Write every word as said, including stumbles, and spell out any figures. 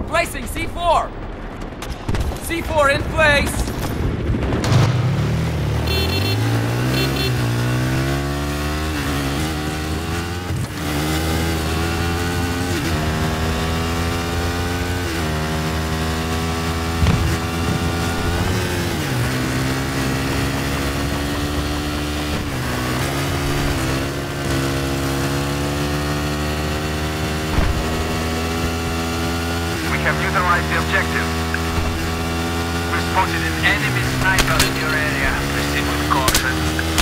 Placing C four! C four in place! We have neutralized the objective. We spotted an enemy sniper in your area. Proceed with caution.